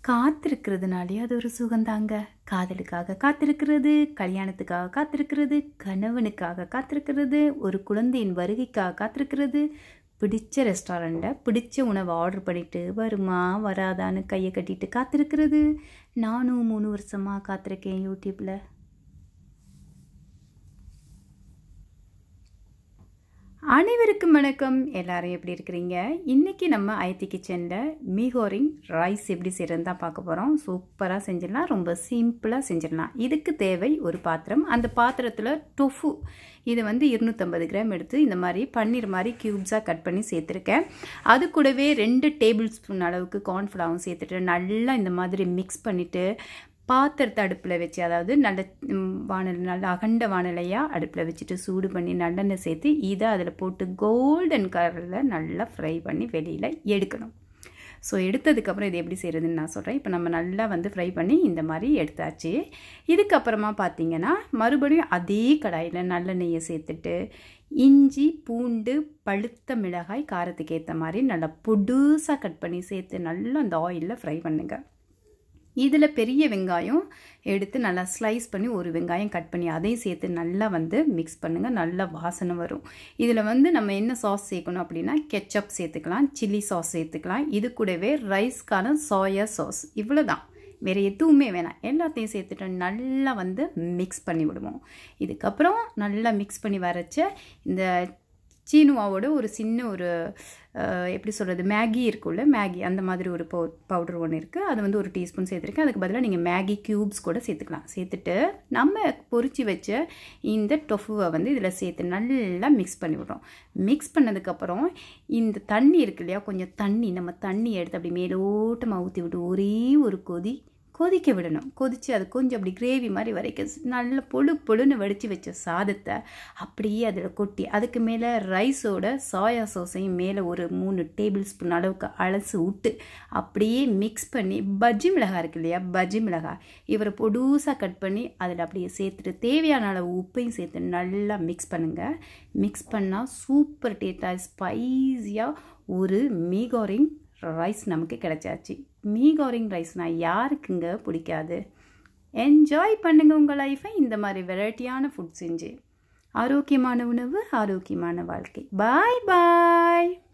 காத்திருக்கிறதுனாலே அது ஒரு சுகந்தாங்க. காதலுக்காக காத்திருக்கிறது, கல்யாணத்துக்காக காத்திருக்கிறது, கணவனுக்காக காத்திருக்கிறது, ஒரு குழந்தையின் வருகைக்காக காத்திருக்கிறது, பிடிச்ச ரெஸ்டாரண்ட்டில் பிடிச்ச உணவை ஆர்டர் பண்ணிவிட்டு வருமா வராதான்னு கையை கட்டிட்டு காத்திருக்கிறது. நானும் 3 வருஷமாக காத்திருக்கேன் யூடியூப்பில். அனைவருக்கும் வணக்கம். எல்லாரும் எப்படி இருக்கிறீங்க? இன்றைக்கி நம்ம அயத்தி கிச்சனில் மீ கோரிங் ரைஸ் எப்படி செய்கிறதுன்னு தான் பார்க்க போகிறோம். சூப்பராக செஞ்சிடலாம், ரொம்ப சிம்பிளாக செஞ்சிடலாம். இதுக்கு தேவை ஒரு பாத்திரம். அந்த பாத்திரத்தில் டொஃபு இது 250 கிராம் எடுத்து இந்த மாதிரி பன்னீர் மாதிரி க்யூப்ஸாக கட் பண்ணி சேர்த்துருக்கேன். அது கூடவே 2 டேபிள் ஸ்பூன் அளவுக்கு கார்ன்ஃப்ளவரும் சேர்த்துட்டு நல்லா இந்த மாதிரி மிக்ஸ் பண்ணிவிட்டு பாத்திரத்தை அடுப்பில் வச்சு, அதாவது நல்ல அகண்ட வானலையாக அடுப்பில் வச்சுட்டு சூடு பண்ணி நல்லெண்ணெய் சேர்த்து இதை அதில் போட்டு கோல்டன் கலரில் நல்லா ஃப்ரை பண்ணி வெளியில் எடுக்கணும். ஸோ எடுத்ததுக்கப்புறம் இது எப்படி செய்கிறதுன்னு நான் சொல்கிறேன். இப்போ நம்ம நல்லா ஃப்ரை பண்ணி இந்த மாதிரி எடுத்தாச்சு. இதுக்கப்புறமா பார்த்திங்கன்னா மறுபடியும் அதே கடாயில் நல்லெண்ணெயை சேர்த்துட்டு இஞ்சி பூண்டு பழுத்த மிளகாய் காரத்துக்கு ஏற்ற மாதிரி நல்லா பொடுசாக கட் பண்ணி சேர்த்து நல்லா அந்த ஆயிலில் ஃப்ரை பண்ணுங்கள். இதில் பெரிய வெங்காயம் எடுத்து நல்லா ஸ்லைஸ் பண்ணி ஒரு வெங்காயம் கட் பண்ணி அதையும் சேர்த்து நல்லா மிக்ஸ் பண்ணுங்கள். நல்லா வாசனை வரும். இதில் நம்ம என்ன சாஸ் சேர்க்கணும் அப்படின்னா கெச்சப் சேர்த்துக்கலாம், சில்லி சாஸ் சேர்த்துக்கலாம். இது கூடவே ரைஸ்க்கான சோயா சாஸ், இவ்வளோ தான், வேறு எதுவுமே வேணாம். எல்லாத்தையும் சேர்த்துட்டு நல்லா மிக்ஸ் பண்ணி விடுவோம். இதுக்கப்புறம் நல்லா மிக்ஸ் பண்ணி வரைச்ச இந்த சீனுவாவோட ஒரு சின்ன ஒரு எப்படி சொல்கிறது, மேகி இருக்குல்ல, மேகி அந்த மாதிரி ஒரு பவுடர் ஒன்று இருக்குது. அது 1 டீஸ்பூன் சேர்த்துருக்கேன். அதுக்கு பதிலாக நீங்கள் மேகி க்யூப்ஸ் கூட சேர்த்துக்கலாம். சேர்த்துட்டு நம்ம பொரிச்சு வச்ச இந்த டொஃபுவை இதில் சேர்த்து நல்லா மிக்ஸ் பண்ணி விடுறோம். மிக்ஸ் பண்ணதுக்கப்புறம் இந்த தண்ணி இருக்கு இல்லையா, கொஞ்சம் தண்ணி நம்ம தண்ணி எடுத்து அப்படி மேலோட்டமாக ஊற்றி விட்டு ஒரே ஒரு கொதிக்க விடணும். கொதித்து அது கொஞ்சம் அப்படி கிரேவி மாதிரி வரைக்கும் நல்ல பொழுன்னு வடித்து வச்ச சாதத்தை அப்படியே அதில் கொட்டி அதுக்கு மேலே ரைஸோட சோயா சாஸையும் மேலே ஒரு 3 டேபிள் ஸ்பூன் அளவுக்கு அலசி விட்டு அப்படியே மிக்ஸ் பண்ணி பஜ்ஜி மிளகாய் இருக்கு இல்லையா, பஜ்ஜி மிளகாய் இவரை பொடுசாக கட் பண்ணி அதில் அப்படியே சேர்த்துட்டு தேவையான அளவு உப்பையும் சேர்த்து நல்லா மிக்ஸ் பண்ணுங்கள். மிக்ஸ் பண்ணால் சூப்பர் டேஸ்டாக ஸ்பைஸியாக ஒரு மீ கோரிங் ரைஸ் நமக்கு கிடைச்சாச்சு. மீ கோரிங் ரைஸ்னால் யாருக்குங்க பிடிக்காது? என்ஜாய் பண்ணுங்கள் உங்கள் லைஃப்பை இந்த மாதிரி வெரைட்டியான ஃபுட் செஞ்சு. ஆரோக்கியமான உணவு, ஆரோக்கியமான வாழ்க்கை. பாய் பாய்.